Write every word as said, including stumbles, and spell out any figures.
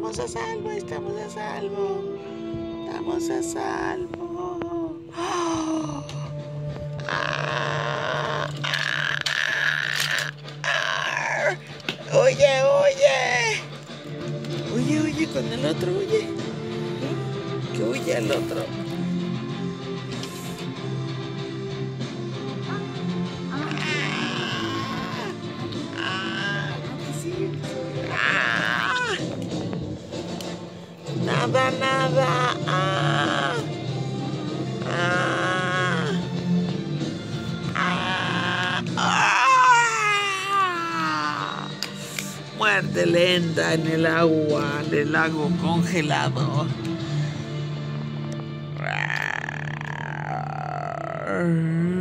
estamos a salvo, estamos a salvo. Estamos a salvo. ¡Oh! ¡Ah! ¡Ah! ¡Oye, oye! Oye, oye, con el otro, oye. Que huye el otro. Nada, nada. Ah, ah, ah, ah. Muerte lenta en el agua, en el lago congelado. Ah.